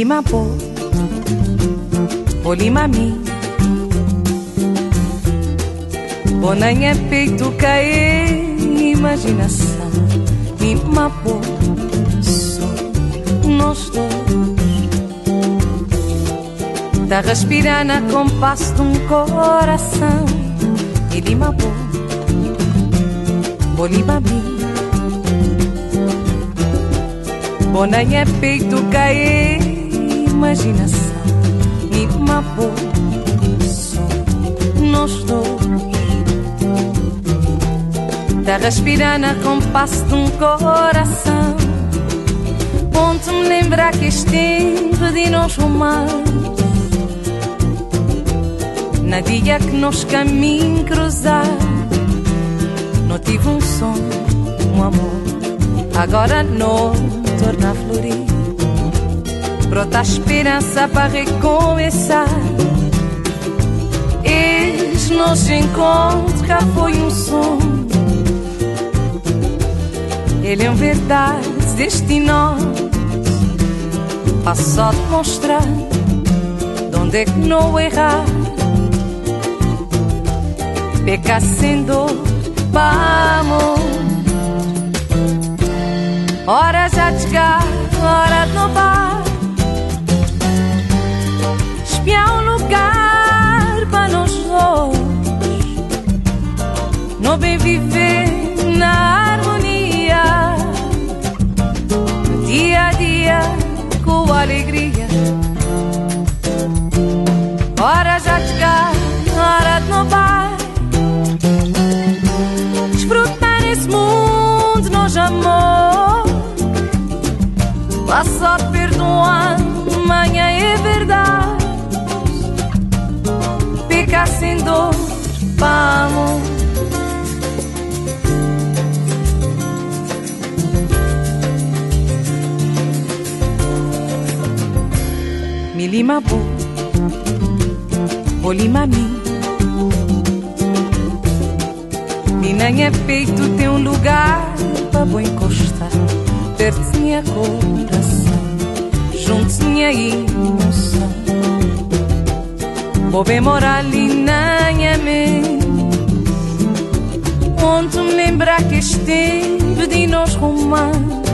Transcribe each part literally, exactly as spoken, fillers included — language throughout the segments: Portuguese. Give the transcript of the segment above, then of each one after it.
lima po, o lima mi. Bonanha peito cair, imaginação, lima po, só nós dois. Tá respirar na compasso de um coração. E lima po, o lima mi. Bonanha peito cair, imaginação, lima po, só nós dois. Tá respirar na compasso de um coração. Ponto-me lembrar que este tempo de nós romanos, na dia que nós caminhos cruzar, não tive um sonho, um amor. Agora não torna a florir, brota a esperança para recomeçar. Este nosso encontro já foi um sonho, ele é uma verdade destinosa. Passo só de mostrar de onde é que não errar. Pecar sem dor, vamos. Hora já de chegar, hora de novar. Espiar um lugar para nós dois. Não bem viver na harmonia, dia a dia com alegria. Hora já de chegar, hora de novar. Desfrutar nesse mundo nós amor. Vá só perdoar, amanhã é verdade. Pecar sem dor, vamos. Mi lima bo, o lima mi. Minha peito tem um lugar para bom encostar. Perto minha coração, junto minha emoção. Vou bem morar ali na minha mente, onde me lembrar que este tempo de nós romance,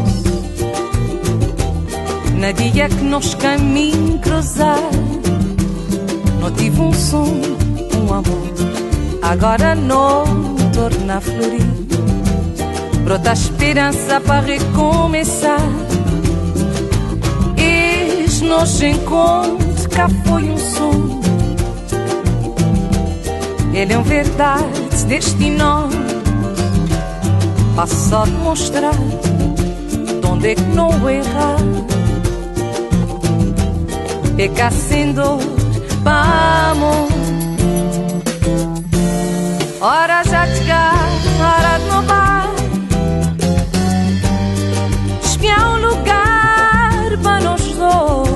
na dia que nós caminhos cruzar, não tive um sonho, um amor. Agora não torna a florir, brota a esperança para recomeçar. Este nosso encontro cá foi um sonho, ele é uma verdade destinosa. Passo só de mostrar de onde é que não errar. Pecar sem dor, vamos. Hora já de chegar, hora de novar. Espiar um lugar para nós dois.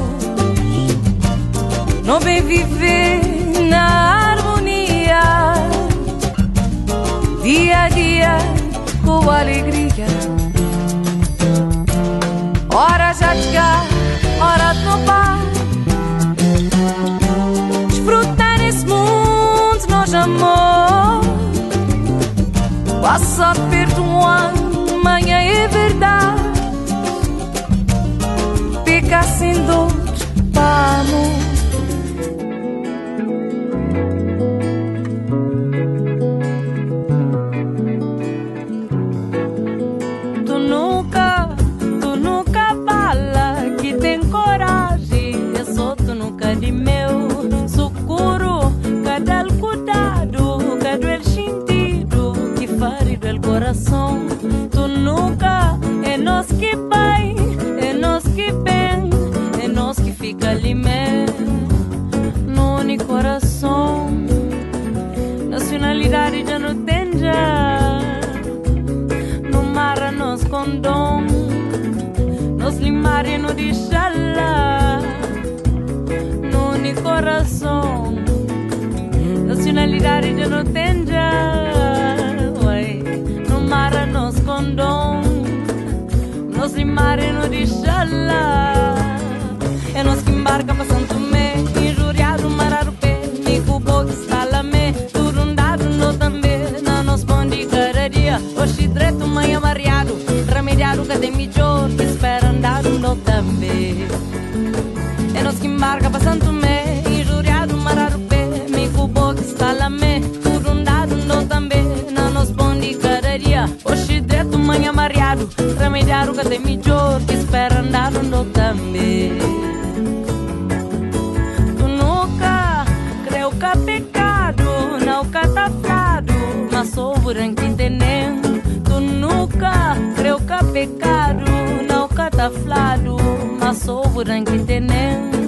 Não bem viver na harmonia, dia a dia com alegria. Hora já de chegar, hora de novar. Desfrutar nesse mundo nós amor. Vá só perdoar, amanhã é verdade. Pecar sem dor, vamos. Tu nunca, tu nunca fala que tem coragem. É só tu nunca de meu socorro. Cada cuidado, cada el sentido que fare do coração. Tu nunca é nós que pai, é nós que bem, é nós que fica ali mesmo no único coração. Nacionalidade já não tem já. No mar nós condom, nós limar e não deixar lá no único coração. Nacionalidade já não tem já. No mar nós condom, nós limar e não deixar lá. É nós que embarca pra Santo Tomé, injuriado Mararupé, Mico Bogue, Salamé, tudo um dado no também, na nos bonde cada dia, oxi direto manhã mariado, remediado que tem mijor, que espera andar no também. É nós que embarca pra Santo Tomé, injuriado Mararupé, Mico Bogue, Salamé, tudo um dado no também, na nos bonde cada dia, oxi direto manhã mariado, remediado que tem mijor, que espera andar no também. Tu nunca creu que é pecado, não que tá flado, mas sou branco que tem. Tu nunca creu que é pecado, não que tá flado, mas sou branco que tem.